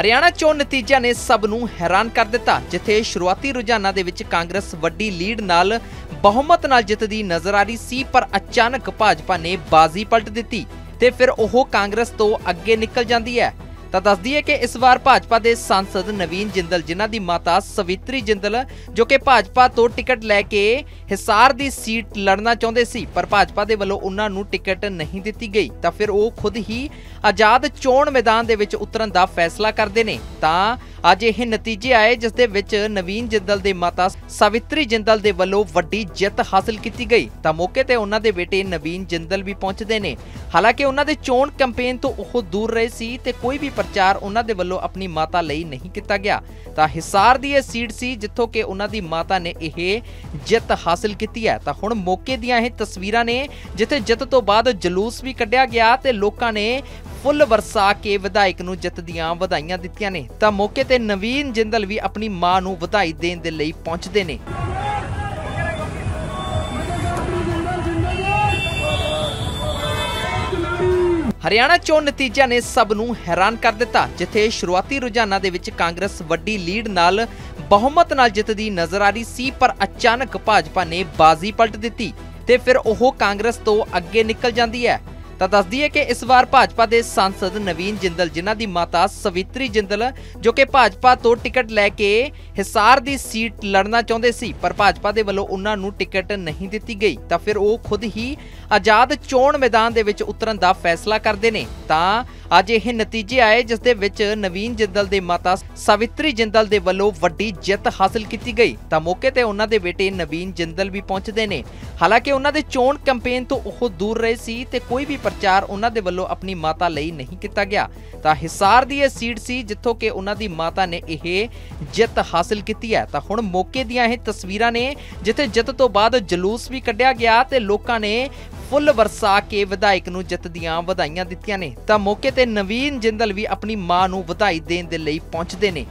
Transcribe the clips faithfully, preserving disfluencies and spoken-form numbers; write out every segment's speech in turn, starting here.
ਹਰਿਆਣਾ ਚੋਣ ਨਤੀਜਿਆਂ ਨੇ ਸਭ ਨੂੰ ਹੈਰਾਨ ਕਰ ਦਿੱਤਾ, ਜਿੱਥੇ ਸ਼ੁਰੂਆਤੀ ਰੁਝਾਨਾਂ ਦੇ ਵਿੱਚ ਕਾਂਗਰਸ ਵੱਡੀ ਲੀਡ ਨਾਲ ਬਹੁਮਤ ਨਾਲ ਜਿੱਤਦੀ ਨਜ਼ਰ ਆ ਰਹੀ ਸੀ, ਪਰ ਅਚਾਨਕ ਭਾਜਪਾ ਨੇ ਬਾਜ਼ੀ ਪਲਟ ਦਿੱਤੀ ਤੇ ਫਿਰ ਉਹ ਕਾਂਗਰਸ ਤੋਂ ਅੱਗੇ ਨਿਕਲ ਜਾਂਦੀ ਹੈ। ਤਾਂ ਦੱਸ ਦਈਏ ਕਿ ਇਸ ਵਾਰ ਭਾਜਪਾ ਦੇ ਸਾਂਸਦ ਨਵੀਨ ਜਿੰਦਲ, ਜਿਨ੍ਹਾਂ ਦੀ ਮਾਤਾ ਸਵਿਤਰੀ ਜਿੰਦਲ ਜੋ ਕਿ ਭਾਜਪਾ ਤੋਂ ਟਿਕਟ ਲੈ ਕੇ ਹਿਸਾਰ ਦੀ ਸੀਟ ਲੜਨਾ ਚਾਹੁੰਦੇ ਸੀ, ਪਰ ਭਾਜਪਾ ਦੇ ਵੱਲੋਂ ਉਹਨਾਂ ਨੂੰ ਟਿਕਟ ਨਹੀਂ ਦਿੱਤੀ ਗਈ, ਤਾਂ ਫਿਰ ਉਹ ਖੁਦ ਹੀ ਆਜ਼ਾਦ ਚੋਣ ਮੈਦਾਨ ਦੇ ਵਿੱਚ ਉਤਰਨ ਦਾ ਫੈਸਲਾ ਕਰਦੇ ਨੇ। ਤਾਂ ਅੱਜ ਇਹ ਨਤੀਜੇ ਆਏ ਜਿਸ ਦੇ ਵਿੱਚ ਨਵੀਨ ਜਿੰਦਲ ਦੇ ਮਾਤਾ ਸਵਿਤਰੀ ਜਿੰਦਲ ਦੇ ਵੱਲੋਂ ਵੱਡੀ ਜਿੱਤ ਹਾਸਲ ਕੀਤੀ ਗਈ। ਤਾਂ ਮੌਕੇ ਤੇ ਉਹਨਾਂ ਦੇ ਬੇਟੇ ਨਵੀਨ ਜਿੰਦਲ ਵੀ ਪਹੁੰਚਦੇ ਨੇ। ਹਾਲਾਂਕਿ ਉਹਨਾਂ ਦੇ ਚੋਣ ਕੈਂਪੇਨ ਤੋਂ ਉਹ ਦੂਰ ਰਹੇ ਸੀ ਤੇ ਕੋਈ ਵੀ ਪ੍ਰਚਾਰ ਉਹਨਾਂ ਦੇ ਵੱਲੋਂ ਆਪਣੀ ਮਾਤਾ ਲਈ ਨਹੀਂ ਕੀਤਾ ਗਿਆ। ਤਾਂ ਹਿਸਾਰ ਦੀ ਇਹ ਸੀਟ ਸੀ ਜਿੱਥੋਂ ਕਿ ਉਹਨਾਂ ਦੀ ਮਾਤਾ ਨੇ ਇਹ ਜਿੱਤ ਹਾਸਲ ਕੀਤੀ ਹੈ। ਤਾਂ ਹੁਣ ਮੌਕੇ ਦੀਆਂ ਇਹ ਤਸਵੀਰਾਂ ਨੇ ਜਿੱਥੇ ਜਿੱਤ ਤੋਂ ਬਾਅਦ ਜਲੂਸ ਵੀ ਕੱਢਿਆ ਗਿਆ ਤੇ ਲੋਕਾਂ ਨੇ ਫੁੱਲ ਵਰਸਾ ਕੇ ਵਿਧਾਇਕ ਨੂੰ ਜਿੱਤ ਦੀਆਂ ਵਧਾਈਆਂ ਦਿੱਤੀਆਂ ਨੇ। ਤਾਂ ਮੌਕੇ ਤੇ ਨਵੀਨ ਜਿੰਦਲ ਵੀ ਆਪਣੀ ਮਾਂ ਨੂੰ ਵਧਾਈ ਦੇਣ ਦੇ ਲਈ ਪਹੁੰਚਦੇ ਨੇ। ਹਰਿਆਣਾ ਚੋਣ ਨਤੀਜਿਆਂ ਨੇ ਸਭ ਨੂੰ ਹੈਰਾਨ ਕਰ ਦਿੱਤਾ, ਜਿੱਥੇ ਸ਼ੁਰੂਆਤੀ ਰੁਝਾਨਾਂ ਦੇ ਵਿੱਚ ਕਾਂਗਰਸ ਵੱਡੀ ਲੀਡ ਨਾਲ ਬਹੁਮਤ ਨਾਲ ਜਿੱਤਦੀ ਨਜ਼ਰ ਆ ਰਹੀ ਸੀ, ਪਰ ਅਚਾਨਕ ਭਾਜਪਾ ਨੇ ਬਾਜ਼ੀ ਪਲਟ ਦਿੱਤੀ ਤੇ ਫਿਰ ਉਹ ਕਾਂਗਰਸ ਤੋਂ ਅੱਗੇ ਨਿਕਲ ਜਾਂਦੀ ਹੈ। ਤਾਂ ਦੱਸ ਦਈਏ ਕਿ ਇਸ ਵਾਰ ਭਾਜਪਾ ਦੇ ਸਾਂਸਦ ਨਵੀਨ ਜਿੰਦਲ, ਜਿਨ੍ਹਾਂ ਦੀ ਮਾਤਾ ਸਵਿਤਰੀ ਜਿੰਦਲ ਜੋ ਕਿ ਭਾਜਪਾ ਤੋਂ ਟਿਕਟ ਲੈ ਕੇ ਹਿਸਾਰ ਦੀ ਸੀਟ ਲੜਨਾ ਚਾਹੁੰਦੇ ਸੀ, ਪਰ ਭਾਜਪਾ ਦੇ ਵੱਲੋਂ ਉਹਨਾਂ ਨੂੰ ਟਿਕਟ ਨਹੀਂ ਦਿੱਤੀ ਗਈ, ਤਾਂ ਫਿਰ ਉਹ ਖੁਦ ਹੀ ਆਜ਼ਾਦ ਚੋਣ ਮੈਦਾਨ ਦੇ ਵਿੱਚ ਉਤਰਨ ਦਾ ਫੈਸਲਾ ਕਰਦੇ ਨੇ। ਤਾਂ ਅੱਜ ਇਹ ਨਤੀਜੇ ਆਏ ਜਿਸ ਦੇ ਵਿੱਚ ਨਵੀਨ ਜਿੰਦਲ ਦੇ ਮਾਤਾ ਸਵਿਤਰੀ ਜਿੰਦਲ ਦੇ ਵੱਲੋਂ ਵੱਡੀ ਜਿੱਤ ਹਾਸਲ ਕੀਤੀ ਗਈ। ਤਾਂ ਮੌਕੇ ਤੇ ਉਹਨਾਂ ਦੇ ਬੇਟੇ ਨਵੀਨ ਜਿੰਦਲ ਵੀ ਪਹੁੰਚਦੇ ਨੇ। ਹਾਲਾਂਕਿ ਉਹਨਾਂ ਦੇ ਚੋਣ ਕੈਂਪੇਨ ਤੋਂ ਉਹ ਦੂਰ ਰਹੇ ਸੀ ਤੇ ਕੋਈ ਵੀ ਪ੍ਰਚਾਰ ਉਹਨਾਂ ਦੇ ਵੱਲੋਂ ਆਪਣੀ ਮਾਤਾ ਲਈ ਨਹੀਂ ਕੀਤਾ ਗਿਆ। ਤਾਂ ਹਿਸਾਰ ਦੀ ਇਹ ਸੀਟ ਸੀ ਜਿੱਥੋਂ ਕਿ ਉਹਨਾਂ ਦੀ ਮਾਤਾ ਨੇ ਇਹ ਜਿੱਤ ਹਾਸਲ ਕੀਤੀ ਹੈ। ਤਾਂ ਹੁਣ ਮੌਕੇ ਦੀਆਂ ਇਹ ਤਸਵੀਰਾਂ ਨੇ ਜਿੱਥੇ ਜਿੱਤ ਤੋਂ ਬਾਅਦ ਜਲੂਸ ਵੀ ਕੱਢਿਆ ਗਿਆ ਤੇ ਲੋਕਾਂ ਨੇ ਫੁੱਲ ਵਰਸਾ ਕੇ ਵਿਧਾਇਕ ਨੂੰ ਜਿੱਤ ਦੀਆਂ ਵਧਾਈਆਂ ਦਿੱਤੀਆਂ ਨੇ। ਤਾਂ ਮੌਕੇ ਤੇ ਨਵੀਨ ਜਿੰਦਲ ਵੀ ਆਪਣੀ ਮਾਂ ਨੂੰ ਵਧਾਈ ਦੇਣ ਦੇ ਲਈ ਪਹੁੰਚਦੇ ਨੇ।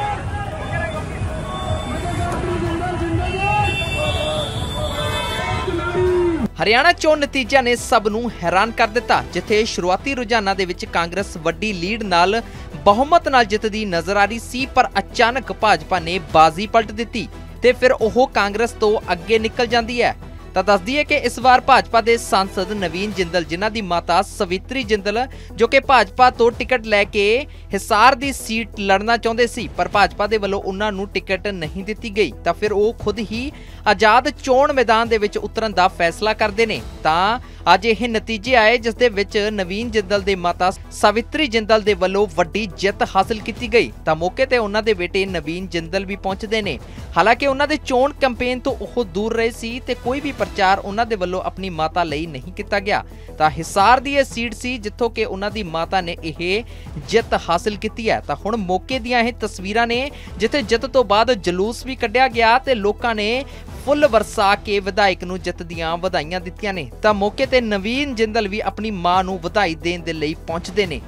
ਹਰਿਆਣਾ ਚੋਣ ਨਤੀਜਿਆਂ ਨੇ ਸਭ ਨੂੰ ਹੈਰਾਨ ਕਰ ਦਿੱਤਾ, ਜਿੱਥੇ ਸ਼ੁਰੂਆਤੀ ਰੁਝਾਨਾਂ ਦੇ ਵਿੱਚ ਕਾਂਗਰਸ ਵੱਡੀ ਲੀਡ ਨਾਲ ਬਹੁਮਤ ਨਾਲ ਜਿੱਤਦੀ ਨਜ਼ਰ ਆ ਰਹੀ ਸੀ, ਪਰ ਅਚਾਨਕ ਭਾਜਪਾ ਨੇ ਬਾਜ਼ੀ ਪਲਟ ਦਿੱਤੀ ਤੇ ਫਿਰ ਉਹ ਕਾਂਗਰਸ ਤੋਂ ਅੱਗੇ ਨਿਕਲ ਜਾਂਦੀ ਹੈ। ਤਾਂ ਦੱਸ ਦਈਏ ਕਿ ਇਸ ਵਾਰ ਭਾਜਪਾ ਦੇ ਸਾਂਸਦ ਨਵੀਨ ਜਿੰਦਲ, ਜਿਨ੍ਹਾਂ ਦੀ ਮਾਤਾ ਸਵਿਤਰੀ ਜਿੰਦਲ ਜੋ ਕਿ ਭਾਜਪਾ ਤੋਂ ਟਿਕਟ ਲੈ ਕੇ ਹਿਸਾਰ ਦੀ ਸੀਟ ਲੜਨਾ ਚਾਹੁੰਦੇ ਸੀ, ਪਰ ਭਾਜਪਾ ਦੇ ਵੱਲੋਂ ਉਹਨਾਂ ਨੂੰ ਟਿਕਟ ਨਹੀਂ ਦਿੱਤੀ ਗਈ, ਤਾਂ ਫਿਰ ਉਹ ਖੁਦ ਹੀ ਆਜ਼ਾਦ ਚੋਣ ਮੈਦਾਨ ਦੇ ਵਿੱਚ ਉਤਰਨ ਦਾ ਫੈਸਲਾ ਕਰਦੇ ਨੇ। ਤਾਂ ਅੱਜ ਇਹ ਨਤੀਜੇ ਆਏ ਜਿਸ ਦੇ ਵਿੱਚ ਨਵੀਨ ਜਿੰਦਲ ਦੇ ਮਾਤਾ ਸਵਿਤਰੀ ਜਿੰਦਲ ਦੇ ਵੱਲੋਂ ਵੱਡੀ ਜਿੱਤ ਹਾਸਲ ਕੀਤੀ ਗਈ। ਤਾਂ ਮੌਕੇ ਤੇ ਉਹਨਾਂ ਦੇ ਬੇਟੇ ਨਵੀਨ ਜਿੰਦਲ ਵੀ ਪਹੁੰਚਦੇ ਨੇ। ਹਾਲਾਂਕਿ ਉਹਨਾਂ ਦੇ ਚੋਣ ਕੈਂਪੇਨ ਤੋਂ ਉਹ ਦੂਰ ਰਹੇ ਸੀ ਤੇ ਕੋਈ ਵੀ ਪ੍ਰਚਾਰ ਉਹਨਾਂ ਦੇ ਵੱਲੋਂ ਆਪਣੀ ਮਾਤਾ ਲਈ ਨਹੀਂ ਕੀਤਾ ਗਿਆ। ਤਾਂ ਹਿਸਾਰ ਦੀ ਇਹ ਸੀਟ ਸੀ ਜਿੱਥੋਂ ਕਿ ਉਹਨਾਂ ਦੀ ਮਾਤਾ ਨੇ ਇਹ ਜਿੱਤ ਹਾਸਲ ਕੀਤੀ ਹੈ। ਤਾਂ ਹੁਣ ਮੌਕੇ ਦੀਆਂ ਇਹ ਤਸਵੀਰਾਂ ਨੇ ਜਿੱਥੇ ਜਿੱਤ ਤੋਂ ਬਾਅਦ ਜਲੂਸ ਵੀ ਕੱਢਿਆ ਗਿਆ ਤੇ ਲੋਕਾਂ ਨੇ ਫੁੱਲ ਵਰਸਾ ਕੇ ਵਿਧਾਇਕ ਨੂੰ ਜਿੱਤ ਦੀਆਂ ਵਧਾਈਆਂ ਦਿੱਤੀਆਂ ਨੇ। ਤਾਂ ਮੌਕੇ ਤੇ ਨਵੀਨ ਜਿੰਦਲ ਵੀ ਆਪਣੀ ਮਾਂ ਨੂੰ ਵਧਾਈ ਦੇਣ ਦੇ ਲਈ ਪਹੁੰਚਦੇ ਨੇ।